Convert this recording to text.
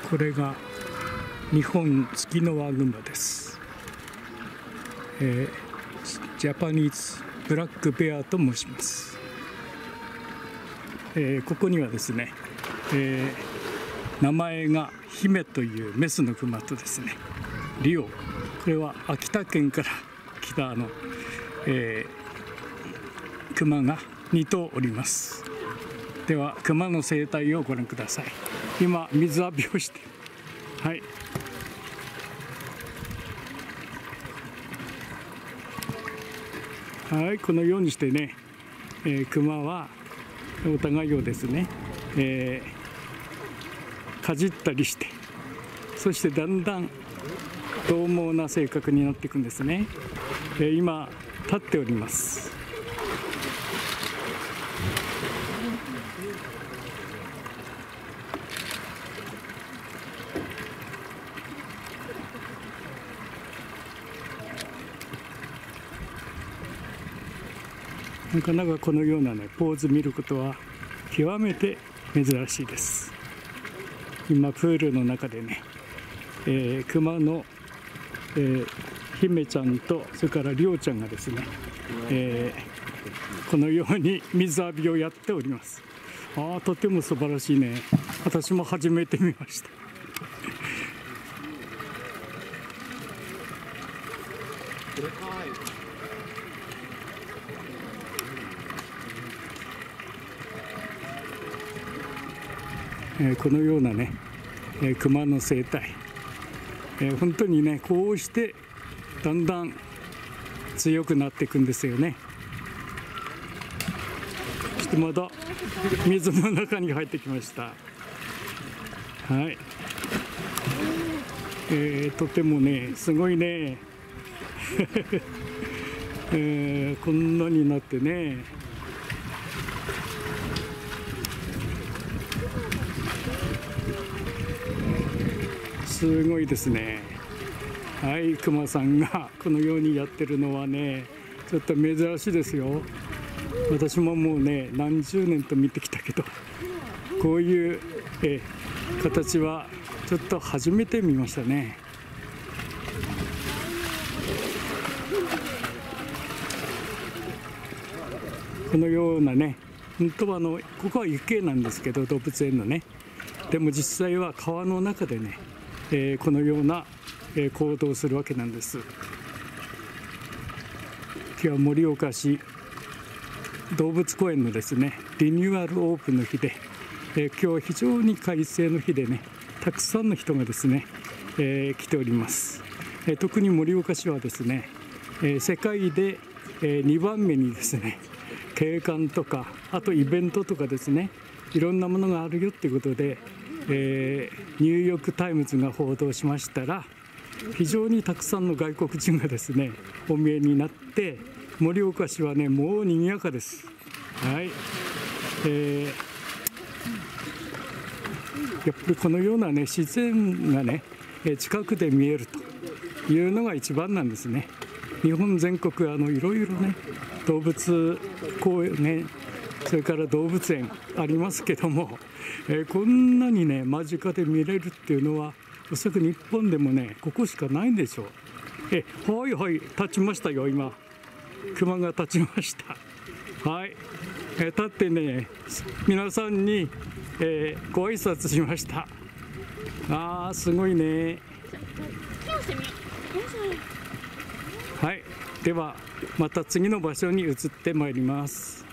これが日本ツキノワグマです。ジャパニーズブラックベアと申します。ここにはですね、名前が姫というメスのクマとですね、リオ、これは秋田県から来たクマが2頭おります。ではクマの生態をご覧ください。今水浴びをして、はい、このようにしてね、クマはお互いをですね、かじったりして、そしてだんだん獰猛な性格になっていくんですね。今立っております。なかなかこのようなねポーズ見ることは極めて珍しいです。今プールの中でね、クマの、姫ちゃんとそれからリオちゃんがですね、このように水浴びをやっております。とても素晴らしいね。私も初めて見ました。このようなね、クマの生態、本当にねこうしてだんだん強くなっていくんですよね。そしてまだ水の中に入ってきました。はい、とてもねすごいね、こんなになってね、すごいですね。はい、クマさんがこのようにやってるのはねちょっと珍しいですよ。私ももうね何十年と見てきたけど、こういう形はちょっと初めて見ましたね。このようなね、本当はここは池なんですけど、動物園のね、でも実際は川の中でね、このような行動をするわけなんです。今日は盛岡市動物公園のですねリニューアルオープンの日で、今日は非常に快晴の日でね、たくさんの人がですね、来ております。特に盛岡市はですね、世界で2番目にですね景観とかあとイベントとかですね、いろんなものがあるよっていうことで、ニューヨークタイムズが報道しましたら、非常にたくさんの外国人がですねお見えになって、盛岡市はねもう賑やかです。はい、やっぱりこのようなね自然がね近くで見えるというのが一番なんですね。日本全国いろいろね動物公園ね、それから動物園ありますけども、こんなにね間近で見れるっていうのはおそらく日本でもねここしかないんでしょう。はいはい、立ちましたよ。今クマが立ちました。はい、立ってね皆さんに、ご挨拶しました。すごいね。はい、ではまた次の場所に移ってまいります。